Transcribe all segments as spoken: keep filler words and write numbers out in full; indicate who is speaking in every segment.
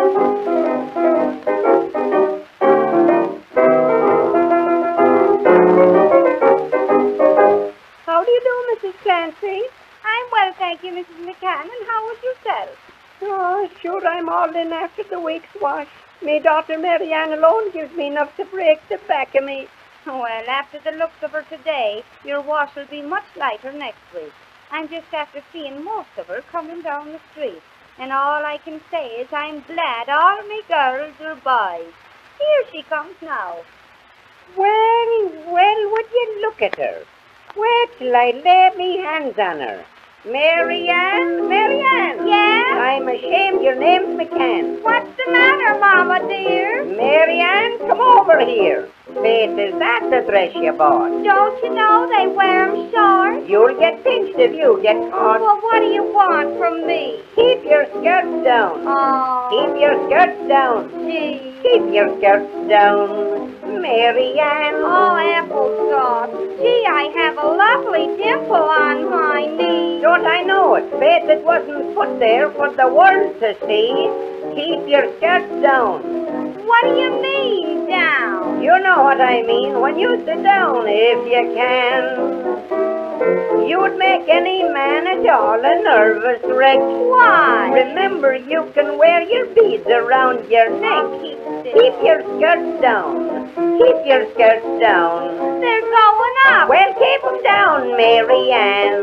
Speaker 1: How do you do, Missus Clancy?
Speaker 2: I'm well, thank you, Missus McCann. And how was yourself?
Speaker 1: Oh, sure, I'm all in after the week's wash. Me daughter Marianne alone gives me enough to break the back of me.
Speaker 2: Well, after the looks of her today, your wash will be much lighter next week. I'm just after seeing most of her coming down the street. And all I can say is I'm glad all me girls are boys. Here she comes now.
Speaker 1: Well, well, would you look at her? Wait till I lay me hands on her. Marianne, Marianne.
Speaker 2: Yeah?
Speaker 1: I'm ashamed your name's McCann.
Speaker 2: What's the matter, Mama, dear?
Speaker 1: Marianne, come over here. Faith, is that the dress you bought?
Speaker 2: Don't you know they wear 'em short?
Speaker 1: You'll get pinched if you get caught.
Speaker 2: Well, what do you want from me?
Speaker 1: Keep your skirts down.
Speaker 2: Oh,
Speaker 1: Keep your skirts down.
Speaker 2: gee.
Speaker 1: Keep your skirts down. Marianne.
Speaker 2: Oh, applesauce. Gee, I have a lovely dimple on my knee.
Speaker 1: Don't I know it? Faith, it wasn't put there for the world to see. Keep your skirts down.
Speaker 2: What do you mean, down?
Speaker 1: You know what I mean when you sit down, if you can. You'd make any man at all a nervous wreck.
Speaker 2: Why?
Speaker 1: Remember, you can wear your beads around your neck.
Speaker 2: Oh, keep still.
Speaker 1: Keep your skirts down. Keep your skirts down.
Speaker 2: They're going up.
Speaker 1: Well, keep 'em down, Marianne.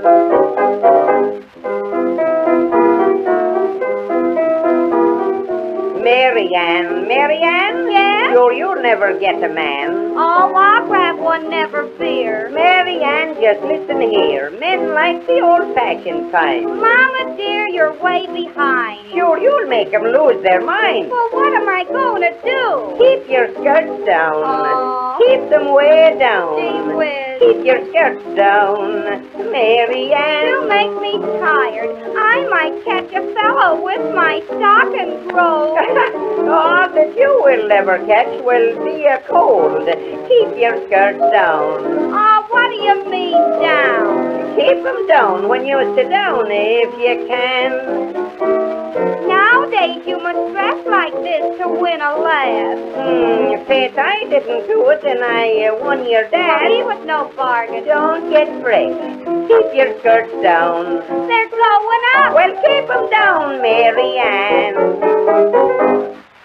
Speaker 1: Marianne, Marianne?
Speaker 2: Yeah?
Speaker 1: Sure, you'll never get a man.
Speaker 2: Oh, I'll grab one, never fear.
Speaker 1: Marianne, just listen here. Men like the old-fashioned kind.
Speaker 2: Mama, dear, you're way behind.
Speaker 1: Sure, you'll make 'em lose their mind.
Speaker 2: Well, what am I going to do?
Speaker 1: Keep your skirts down.
Speaker 2: Oh.
Speaker 1: Keep them way down.
Speaker 2: Gee whiz.
Speaker 1: Keep your skirts down, Marianne.
Speaker 2: You make me tired. I might catch a fellow with my stockings rolled.
Speaker 1: All that you will never catch will be a cold. Keep your skirts down.
Speaker 2: Oh, what do you mean, down?
Speaker 1: Keep them down when you sit down, if you can.
Speaker 2: Nowadays, you must dress like this to win a laugh.
Speaker 1: Hmm, Faith, I didn't do it, and I uh, won your dad.
Speaker 2: Well, he was no bargain.
Speaker 1: Don't get fresh. Keep your skirts down.
Speaker 2: They're going up.
Speaker 1: Well, keep them down, Marianne.